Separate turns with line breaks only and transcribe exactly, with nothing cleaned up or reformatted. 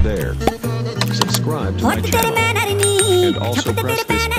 there. Subscribe to my channel and also press this